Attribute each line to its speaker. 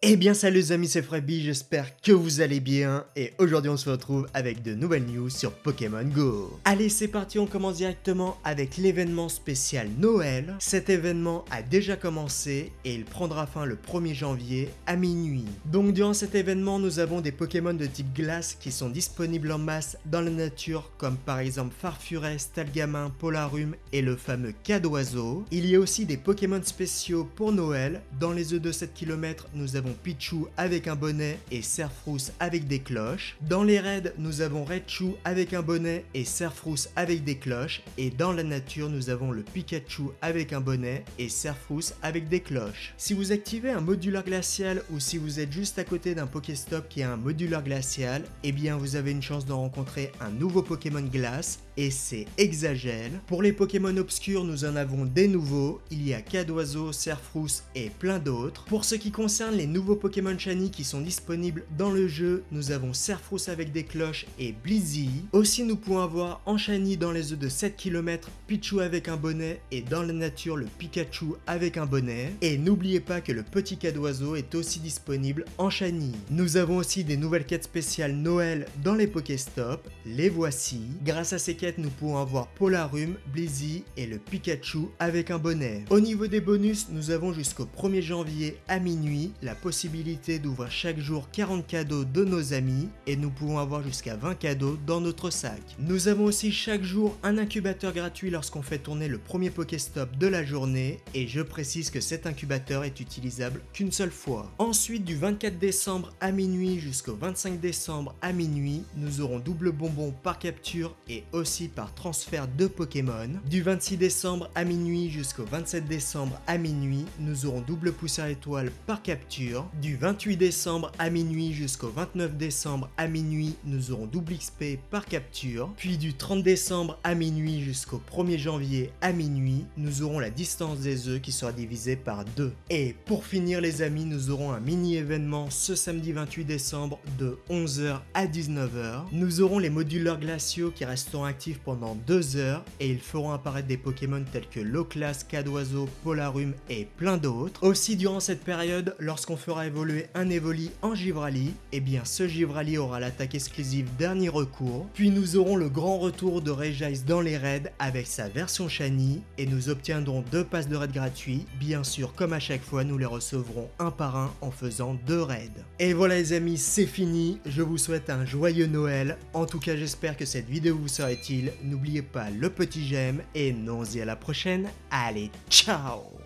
Speaker 1: Eh bien salut les amis, c'est Fredby, j'espère que vous allez bien et aujourd'hui on se retrouve avec de nouvelles news sur Pokémon Go. Allez c'est parti, on commence directement avec l'événement spécial Noël. Cet événement a déjà commencé et il prendra fin le 1er janvier à minuit. Donc durant cet événement nous avons des Pokémon de type glace qui sont disponibles en masse dans la nature comme par exemple Farfuré, Stalgamin, Polarum et le fameux Cadoiseau. Il y a aussi des Pokémon spéciaux pour Noël. Dans les œufs de 7 km nous avons Pichu avec un bonnet et Serfrousse avec des cloches. Dans les raids, nous avons Raichu avec un bonnet et Serfrousse avec des cloches. Et dans la nature, nous avons le Pikachu avec un bonnet et Serfrousse avec des cloches. Si vous activez un modulaire glacial ou si vous êtes juste à côté d'un Pokéstop qui a un modulaire glacial, eh bien vous avez une chance de rencontrer un nouveau Pokémon glace et c'est Exagel. Pour les Pokémon obscurs, nous en avons des nouveaux. Il y a Cadoiseau, Serfrousse et plein d'autres. Pour ce qui concerne les nouveaux Pokémon Shiny qui sont disponibles dans le jeu, nous avons Serfrousse avec des cloches et Blizzy. Aussi nous pouvons avoir en Shiny dans les œufs de 7 km Pichu avec un bonnet et dans la nature le Pikachu avec un bonnet. Et n'oubliez pas que le petit Cadoiseau est aussi disponible en Shiny. Nous avons aussi des nouvelles quêtes spéciales Noël dans les Pokéstop, les voici. Grâce à ces quêtes nous pouvons avoir Polarum, Blizzy et le Pikachu avec un bonnet. Au niveau des bonus, nous avons jusqu'au 1er janvier à minuit la possibilité d'ouvrir chaque jour 40 cadeaux de nos amis et nous pouvons avoir jusqu'à 20 cadeaux dans notre sac. Nous avons aussi chaque jour un incubateur gratuit lorsqu'on fait tourner le premier Pokéstop de la journée et je précise que cet incubateur est utilisable qu'une seule fois. Ensuite du 24 décembre à minuit jusqu'au 25 décembre à minuit, nous aurons double bonbon par capture et aussi par transfert de Pokémon. Du 26 décembre à minuit jusqu'au 27 décembre à minuit, nous aurons double poussière étoile par capture. Du 28 décembre à minuit jusqu'au 29 décembre à minuit, nous aurons double XP par capture. Puis du 30 décembre à minuit jusqu'au 1er janvier à minuit, nous aurons la distance des œufs qui sera divisée par 2. Et pour finir les amis, nous aurons un mini événement ce samedi 28 décembre de 11h à 19h. Nous aurons les modulaires glaciaux qui resteront actifs pendant 2 heures et ils feront apparaître des Pokémon tels que Loclas, Cadoiseau, Polarum et plein d'autres. Aussi durant cette période, lorsqu'on fera évoluer un Evoli en Givrali, et bien ce Givrali aura l'attaque exclusive dernier recours. Puis nous aurons le grand retour de Regice dans les raids avec sa version Shiny et nous obtiendrons 2 passes de raid gratuits. Bien sûr, comme à chaque fois, nous les recevrons un par un en faisant 2 raids. Et voilà les amis, c'est fini. Je vous souhaite un joyeux Noël. En tout cas, j'espère que cette vidéo vous sera utile. N'oubliez pas le petit j'aime et nous on se dit à la prochaine. Allez, ciao!